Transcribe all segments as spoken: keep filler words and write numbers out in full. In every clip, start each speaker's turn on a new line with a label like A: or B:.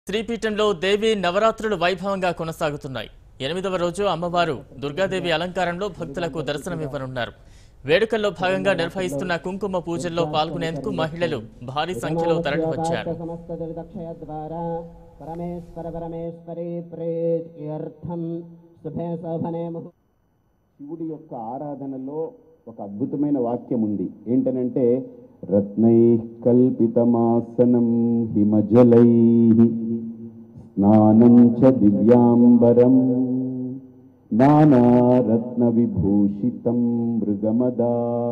A: శ్రీపీఠంలో దేవి నవరాత్రులు వైభవంగా కొనసాగుతున్నాయి. ఎనిమిదవ రోజు అమ్మవారు దుర్గాదేవి అలంకారంలో భక్తులకు దర్శనమివ్వనున్నారు. వేడుకల్లో భాగంగా నిర్వహిస్తున్న కుంకుమ పూజల్లో పాల్గొనేందుకు మహిళలు భారీ సంఖ్యలో తరలివచ్చారు.
B: శివుడి యొక్క ఆరాధనలో ఒక అద్భుతమైన వాక్యం ఉంది. ఏంటనంటే రత్నైః కల్పితమాసనం హిమజలైః స్నానం చ దివ్యాంబరం నానారత్న విభూషితం మృగమదా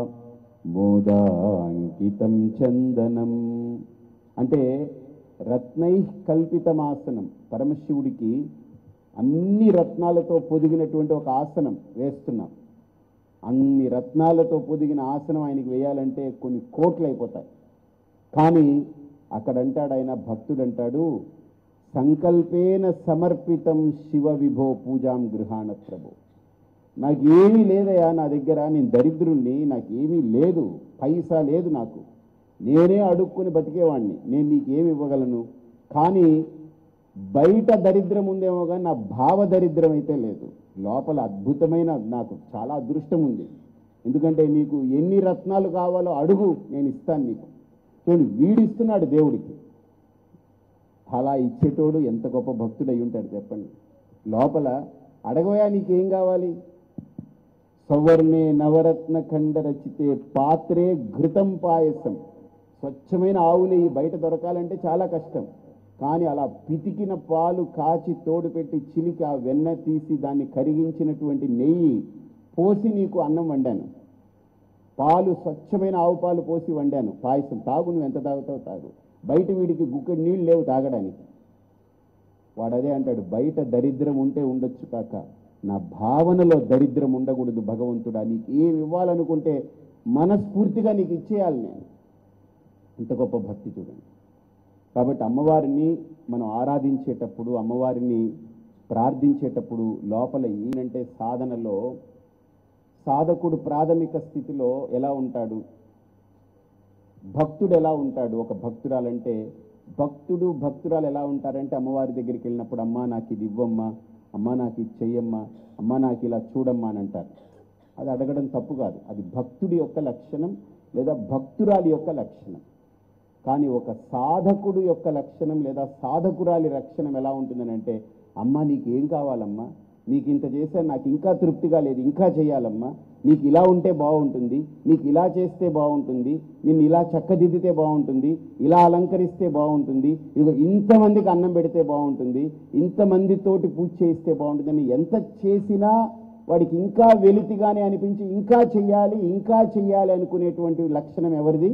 B: మోదాంకితం చందనం. అంటే రత్నైః కల్పితమాసనం, పరమశివుడికి అన్ని రత్నాలతో పొదిగినటువంటి ఒక ఆసనం వేస్తున్నాం. అన్ని రత్నాలతో పొదిగిన ఆసనం ఆయనకి వేయాలంటే కొన్ని కోట్లు అయిపోతాయి. కానీ అక్కడంటాడు ఆయన, భక్తుడు అంటాడు, సంకల్పేన సమర్పితం శివ విభో పూజాం గృహాణ ప్రభు. నాకేమీ లేదయా నా దగ్గర, నేను దరిద్రుణ్ణి, నాకేమీ లేదు, పైసా లేదు నాకు, నేనే అడుక్కుని బతికేవాడిని, నేను నీకేమి ఇవ్వగలను. కానీ బయట దరిద్రం ఉందేమో కానీ నా భావ దరిద్రం అయితే లేదు. లోపల అద్భుతమైన నాకు చాలా అదృష్టం ఉంది. ఎందుకంటే నీకు ఎన్ని రత్నాలు కావాలో అడుగు, నేను ఇస్తాను నీకు. చూడండి, వీడిస్తున్నాడు దేవుడికి. అలా ఇచ్చేటోడు ఎంత గొప్ప భక్తుడు అయి ఉంటాడు చెప్పండి. లోపల అడగవయా నీకేం కావాలి. సవర్ణే నవరత్న ఖండ రచితే పాత్రే ఘృతం పాయసం. స్వచ్ఛమైన ఆవు నెయ్యి బయట దొరకాలంటే చాలా కష్టం. కానీ అలా పితికిన పాలు కాచి తోడు పెట్టి చిలికి ఆ వెన్న తీసి దాన్ని కరిగించినటువంటి నెయ్యి పోసి నీకు అన్నం వండాను. పాలు స్వచ్ఛమైన ఆవు పాలు పోసి వండాను, పాయసం తాగు, నువ్వు ఎంత తాగుతావు తాగు. బయట వీడికి గుక్కడి నీళ్ళు లేవు తాగడానికి. వాడు అదే అంటాడు, బయట దరిద్రం ఉంటే ఉండొచ్చు కాక నా భావనలో దరిద్రం ఉండకూడదు భగవంతుడా. నీకు ఏమి ఇవ్వాలనుకుంటే మనస్ఫూర్తిగా నీకు ఇచ్చేయాలి నేను. ఇంత గొప్ప భక్తి చూడండి. కాబట్టి అమ్మవారిని మనం ఆరాధించేటప్పుడు, అమ్మవారిని ప్రార్థించేటప్పుడు లోపల ఏంటంటే సాధనలో సాధకుడు ప్రాథమిక స్థితిలో ఎలా ఉంటాడు, భక్తుడు ఎలా ఉంటాడు. ఒక భక్తురాలంటే భక్తుడు భక్తురాలు ఎలా ఉంటారంటే అమ్మవారి దగ్గరికి వెళ్ళినప్పుడు అమ్మా నాకు ఇది ఇవ్వమ్మా, అమ్మా నాకు ఇది చెయ్యమ్మా, అమ్మా నాకు ఇలా చూడమ్మా అని అంటారు. అది అడగడం తప్పు కాదు, అది భక్తుడి యొక్క లక్షణం లేదా భక్తురాలి యొక్క లక్షణం. కానీ ఒక సాధకుడు యొక్క లక్షణం లేదా సాధకురాలి లక్షణం ఎలా ఉంటుందని అంటే, అమ్మ నీకు ఏం కావాలమ్మా, నీకు ఇంత చేశాను, నాకు ఇంకా తృప్తిగా లేదు, ఇంకా చేయాలమ్మా, నీకు ఇలా ఉంటే బాగుంటుంది, నీకు ఇలా చేస్తే బాగుంటుంది, నిన్ను ఇలా చక్కదిద్దితే బాగుంటుంది, ఇలా అలంకరిస్తే బాగుంటుంది, ఇదిగో ఇంతమందికి అన్నం పెడితే బాగుంటుంది, ఇంతమందితోటి పూజ చేయిస్తే బాగుంటుందని ఎంత చేసినా వాడికి ఇంకా వెలితిగానే అనిపించి ఇంకా చెయ్యాలి ఇంకా చెయ్యాలి అనుకునేటువంటి లక్షణం ఎవరిది?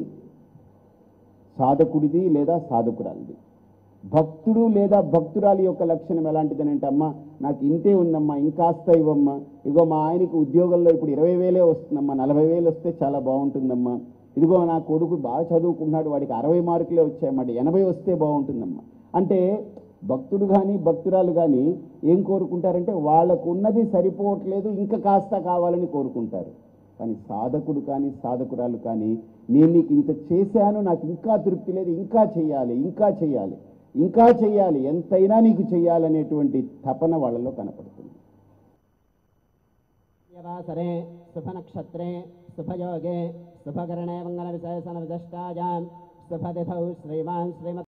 B: సాధకుడిది లేదా సాధకురాలిది. భక్తుడు లేదా భక్తురాలి యొక్క లక్షణం ఎలాంటిదని అంటే, అమ్మ నాకు ఇంతే ఉందమ్మా, ఇంకాస్త ఇవ్వమ్మా, ఇదిగో మా ఆయనకి ఉద్యోగంలో ఇప్పుడు ఇరవై వేలే వస్తుందమ్మా, నలభై వేలు వస్తే చాలా బాగుంటుందమ్మా, ఇదిగో నా కొడుకు బాగా చదువుకుంటున్నాడు, వాడికి అరవై మార్కులే వచ్చాయన్నమాట, ఎనభై వస్తే బాగుంటుందమ్మా. అంటే భక్తుడు కానీ భక్తురాలు కానీ ఏం కోరుకుంటారంటే వాళ్ళకు ఉన్నది సరిపోవట్లేదు, ఇంకా కాస్త కావాలని కోరుకుంటారు. కానీ సాధకుడు కానీ సాధకురాలు కానీ, నేను నీకు ఇంత చేశాను, నాకు ఇంకా తృప్తి లేదు, ఇంకా చెయ్యాలి ఇంకా చెయ్యాలి ఇంకా చెయ్యాలి, ఎంతైనా నీకు చెయ్యాలనేటువంటి తపన వాళ్ళలో కనపడుతుంది.
C: సరే శుభ నక్షత్రే శుభయోగే శుభకరణే మంగళ విశేషణ విశిష్టాయాం శుభతిథౌ శ్రీమాన్ శ్రీమత్